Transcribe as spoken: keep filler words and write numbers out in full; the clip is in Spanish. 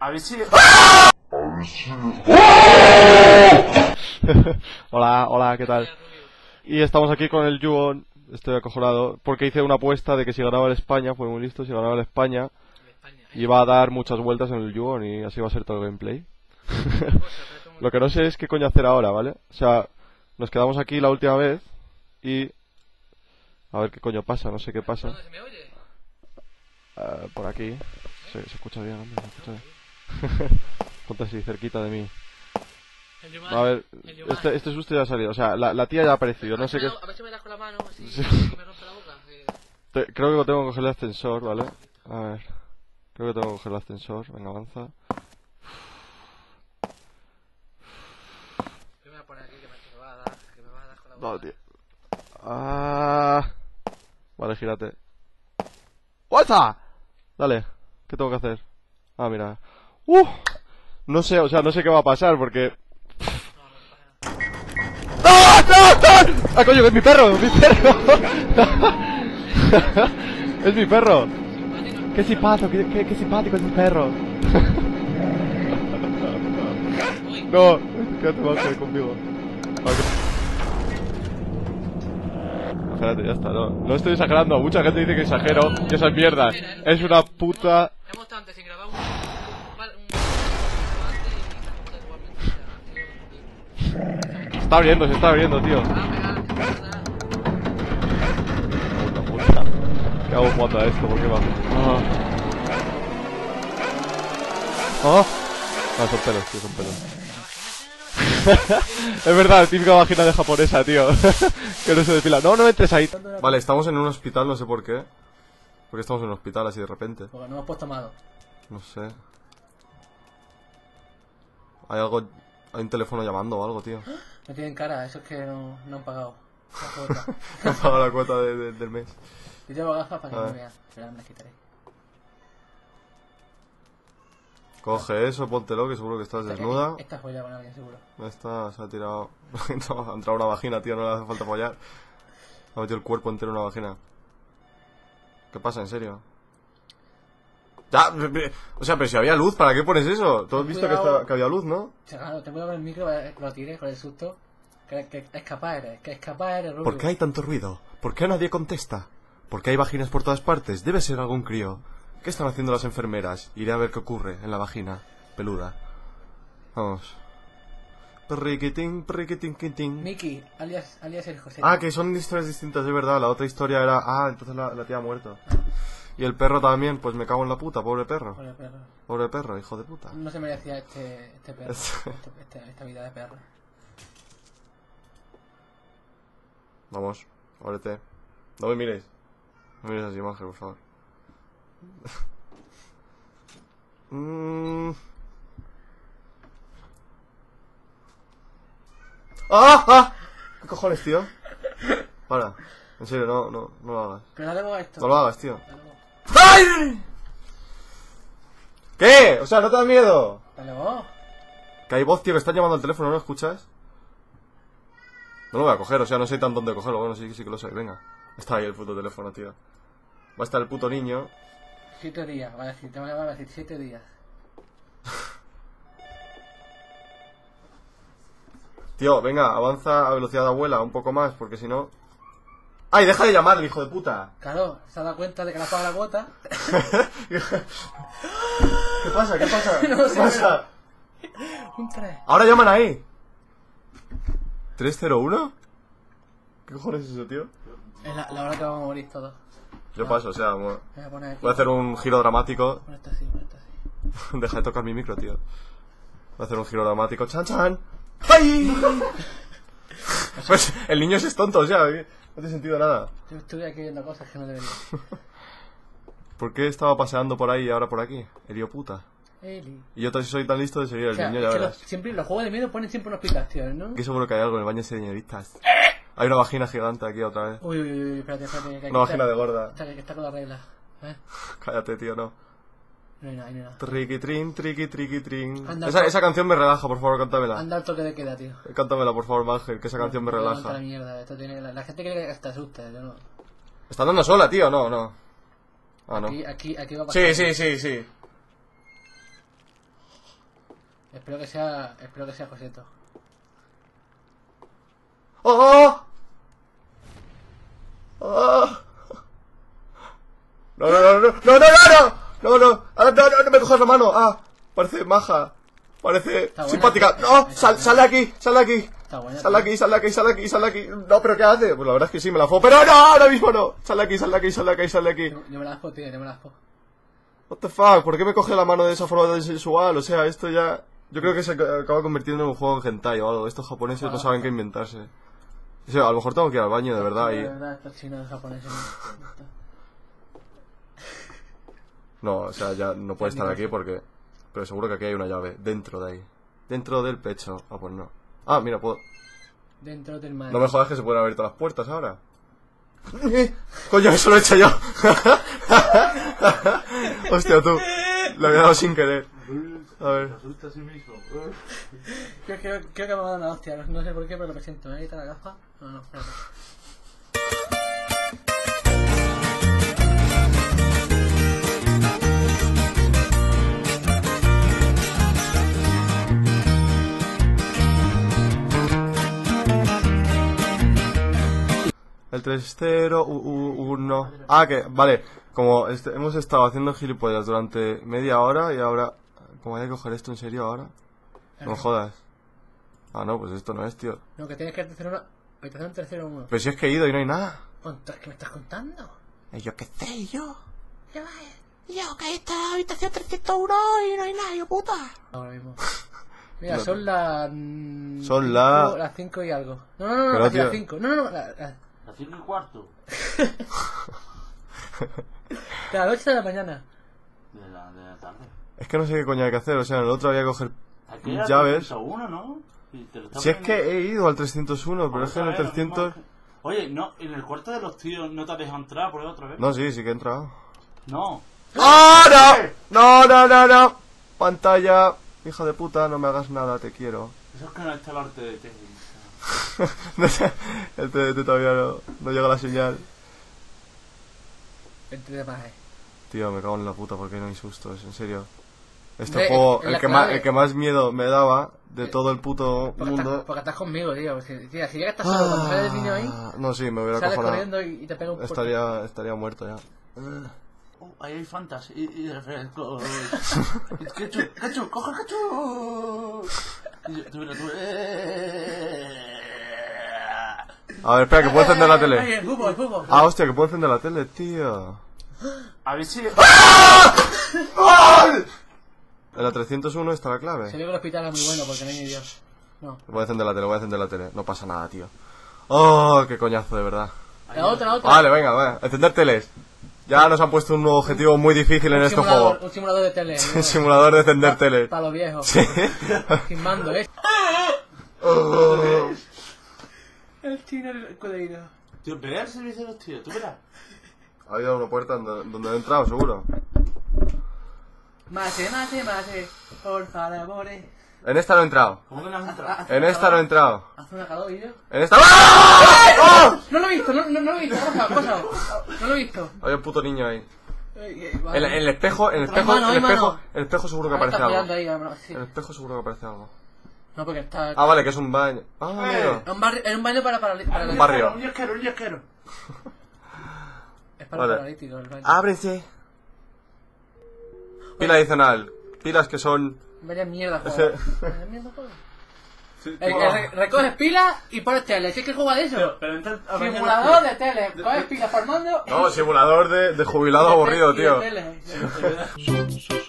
A ver si... Hola, hola, ¿qué tal? Y estamos aquí con el Yuon. Estoy acojonado porque hice una apuesta de que si ganaba el España, fue muy listo, si ganaba el España iba a dar muchas vueltas en el Yuon y así va a ser todo el gameplay. Lo que no sé es qué coño hacer ahora, ¿vale? O sea, nos quedamos aquí la última vez y... a ver qué coño pasa, no sé qué pasa. ¿Dónde se me oye? Uh, por aquí. Se, se escucha bien, hombre, se escucha bien. Ponte así, cerquita de mí. A ver, este, este susto ya ha salido, o sea, la, la tía ya ha aparecido, no sé qué... A ver si me das con la mano, así, Sí. y me rompe la boca. Que... Te, creo que lo tengo que coger el ascensor, ¿vale? A ver... Creo que tengo que coger el ascensor, venga, avanza. Yo me voy a poner aquí que me, que me va a dar, que me va a dar con la boca. No, tío. Ah... Vale, gírate. ¡Fuerza! Dale, ¿qué tengo que hacer? Ah, mira. ¡Uh! No sé, o sea, no sé qué va a pasar porque... ¡Ah! ¡Ah! ¡Ah! ¡Ah, coño, es mi perro! ¡Es mi perro! ¡Es mi perro! ¡Qué simpático! ¡Qué, qué, qué simpático es mi perro! No, quédate más conmigo. Espérate, ya está, no, no estoy exagerando. Mucha gente dice que exagero y esa es mierda. Es una puta... Hemos estado antes sin grabar un... Se está abriendo, se está abriendo, tío. Puta, puta. ¿Qué hago jugando a esto? ¿Por qué va? Ah. ¿Ah? No, son pelos, tío, son pelos. Es verdad, típica vagina de japonesa, tío. Que no se depila. No, no entres ahí. Vale, estamos en un hospital, no sé por qué. ¿Por qué estamos en un hospital así de repente? Porque no hemos puesto malo. No sé. Hay algo... Hay un teléfono llamando o algo, tío. No tienen cara, eso es que no, no han pagado la cuota. No han pagado la cuota de, de, del mes. Yo llevo gafas para que A no ver. me vean. Espera, me las quitaré. Coge eso, póntelo, que seguro que estás desnuda. Esta joya con alguien, seguro. Esta se ha tirado... No, ha entrado una vagina, tío, no le hace falta follar. Ha metido el cuerpo entero en una vagina. ¿Qué pasa, en serio? Ya, o sea, pero si había luz, ¿para qué pones eso? ¿Tú has visto que, está, que había luz, no? Claro, te voy a ver el micro, lo tiré con el susto. Que, que es capaz eres, que es capaz eres, Rubio. ¿Por qué hay tanto ruido? ¿Por qué nadie contesta? ¿Por qué hay vaginas por todas partes? Debe ser algún crío. ¿Qué están haciendo las enfermeras? Iré a ver qué ocurre en la vagina peluda. Vamos. Perriquitín, perriquitín, quitín. Miki, alias, alias el José. Ah, que son historias distintas, es verdad. La otra historia era... Ah, entonces la, la tía ha muerto. Y el perro también, pues me cago en la puta, pobre perro. Pobre perro. Pobre perro, hijo de puta. No se merecía este, este perro. Es- este, este- esta vida de perro. Vamos, ábrete. No me mires. No me mires así, Maje, por favor. mm. ¡Ah! ¡Ah! ¿Qué cojones, tío? Para. En serio, no, no, no lo hagas. Pero dale vos a esto. No lo hagas, tío. Dale vos. ¡Ay! ¿Qué? O sea, ¿no te da miedo? Dale vos. Que hay voz, tío, que están llamando al teléfono, ¿no lo escuchas? No lo voy a coger, o sea, no sé tan dónde cogerlo. Bueno, sí, sí que lo sé, venga. Está ahí el puto teléfono, tío. Va a estar el puto niño. Siete días, va a decir, te voy a llamar a decir siete días. Tío, venga, avanza a velocidad de abuela un poco más, porque si no... ¡Ay, deja de llamarle, hijo de puta! Claro, se ha dado cuenta de que le has pagado la cuota. ¿Qué pasa? ¿Qué pasa? No ¿Qué sé. pasa? Un tres. Ahora llaman ahí. ¿tres cero uno? ¿Qué cojones es eso, tío? Es la, la hora que vamos a morir todos. Yo paso, o sea, bueno, Voy a poner aquí. voy a hacer un giro dramático. Pon esto así, pon esto así. Deja de tocar mi micro, tío. Voy a hacer un giro dramático. ¡Chan, chan! ¡Ay! Pues el niño ese es tonto, o sea, no tiene sentido nada. Yo estuve aquí viendo cosas que no debería. ¿Por qué estaba paseando por ahí y ahora por aquí? Helio puta. Eli. Y yo si soy tan listo de seguir al O sea, niño, es ya que verás. los, siempre los juegos de miedo ponen siempre una explicación, ¿no? Aquí seguro que hay algo en el baño de señoritas. Hay una vagina gigante aquí otra vez. Uy, uy, uy, espérate, espérate. Que Una aquí vagina está- de gorda. Está, que está con la regla. ¿Eh? Cállate, tío, no. No hay nada, no hay nada. Triqui, trin, triqui, triqui, trin. Anda, Esa, pues. esa canción me relaja, por favor, cántamela. Anda al toque de queda, tío. Cántamela, por favor, Mangel, que esa canción me Levanta relaja. La, mierda, esto tiene, la, la gente quiere que te asuste, yo no. ¿Está andando sola, tío? No, no. Ah, no. Aquí, aquí, aquí va a pasar. Sí, sí, sí, sí. Espero que sea... Espero que sea Joseto. ¡Oh! ¡Oh! No, no, no, no, no, no, no, no, no, no, ah, no, no, no me cojas la mano, ah, parece maja, parece Está buena, simpática, está- no, está sal, buena. sal de aquí, sal de aquí, Está buena. sal de aquí, sal de aquí, sal de aquí, sal de aquí, no, pero ¿qué hace? Pues la verdad es que sí, me la fue, pero no, ahora mismo no, sal de aquí, sal de aquí, sal de aquí, sal de aquí. Yo, yo me la aspo, tío, yo me la aspo. What the fuck, ¿por qué me coge la mano de esa forma tan sensual? O sea, esto ya, yo creo que se acaba convirtiendo en un juego en hentai o algo, estos japoneses no saben qué inventarse. O sea, a lo mejor tengo que ir al baño, de verdad, De y... verdad, estos chinos japoneses. No, o sea, ya no puede estar aquí porque... Pero seguro que aquí hay una llave, dentro de ahí. Dentro del pecho. Ah, pues no. Ah, mira, puedo... Dentro del mar. No me jodas que se pueden abrir todas las puertas ahora. Coño, eso lo he hecho yo. Hostia, tú. Lo había dado sin querer. A ver. asusta a sí mismo. Creo, creo, creo que me ha dado una hostia, no, no sé por qué, pero lo siento. ¿Me voy a quitar la gafa? No, no, espérate. El tres cero uno. Ah, que, vale. Como este- hemos estado haciendo gilipollas durante media hora y ahora... ¿Cómo hay que coger esto en serio ahora? No me jodas. Ah, no, pues esto no es, tío. No, que tienes que hacer una... Habitación tercero uno. Pero si es que he ido y no hay nada. ¿Qué me estás contando? Eh, Yo qué sé, yo. Ya va, eh. Yo, que esta habitación trescientos uno y no hay nada, yo puta. Ahora mismo. Mira, No. son las... mm, Son cinco- la- Las cinco y algo. No, no, no, no, Pero, así las tío. cinco. No, no, no, la- la- Las cinco y cuarto. de la noche a la mañana. De la, de la tarde. Es que no sé qué coño hay que hacer, o sea, en el otro había que coger Aquí era llaves. trescientos uno, ¿no? Y te lo está Si es poniendo- que he ido al trescientos uno, pero Por es que en el otra vez, lo mismo trescientos... que- Oye, no, en el cuarto de los tíos no te has dejado entrar por otra vez. No, sí, sí que he entrado. No. ¡Oh, no! No, no, no, no. Pantalla. Hija de puta, no me hagas nada, te quiero. Eso es que no está el arte de técnica. No sé, el T D T todavía no, no llega la señal. Entre de más, eh. Tío, me cago en la puta porque no hay sustos, en serio. Este Ve, juego, en el la que, más, clave. el que más miedo me daba de todo el puto Porque estás, mundo... porque estás conmigo, tío. Si, tío, si llegas a estar solo cuando sale el niño ahí, Ah, no, sí, me hubiera sales cojonado. corriendo y, y te pega un poco. Estaría, estaría muerto ya. Oh, ahí hay fantas y, y refrescos. ¡Ketchup! ¡Ketchup! ¡Coge el ketchup! Y yo, tú mira, tú... eh. A ver, espera, que puedo encender la Ay, tele. el fútbol, el fútbol. Ah, hostia, que puedo encender la tele, tío. A ver si... En la trescientos uno está la clave. Se ve que el hospital es muy bueno porque no hay ni Dios. No. Voy a encender la tele, voy a encender la tele. No pasa nada, tío. Oh, qué coñazo, de verdad. La otra, la otra. Vale, venga, va. Encender teles. Ya nos han puesto un nuevo objetivo muy difícil en un este simulador, juego. un simulador de tele. Un simulador de encender teles. Para los viejos. Sí. Sin mando, ¿eh? Oh. El chino el cuadrito. Tío, ve al servicio de los tíos, tú verás. Ha habido una puerta donde, donde he entrado, seguro. Mate, mate, mate. Por favor, eh. En esta no he entrado. ¿Cómo que no has entrado? En esta no he entrado. Hace una calor, ¿eh? En esta... ¡Ah! No lo he visto, no, no, no lo he visto. ¿Qué ha pasado? No lo he visto. ¡Oh! Hay un puto niño ahí. Eh, eh, En, vale. en el espejo, en el Otra espejo, mano, en el hay espejo, mano. en el espejo seguro que Ahora aparece está algo. mirando ahí, vámonos, sí. En el espejo seguro que aparece algo. No, porque está... Ah, vale, que es un baño. Ah, amigo. Es un barrio, es un baño para, para, para Un barrio. Un yesquero, un yesquero. Es para Vale. paralíticos el baño. Ábrese. Pila adicional. Pilas que son... Vaya mierda, Ese- joder. Vaya mierda, joder. Eh, eh, re- recoges pilas y pones tele. Si es que juega de eso. Pero, pero entra a bañar Simulador los de tele. Coges pilas por mando. No, simulador de, de jubilado aburrido, y de tío. tele. pies.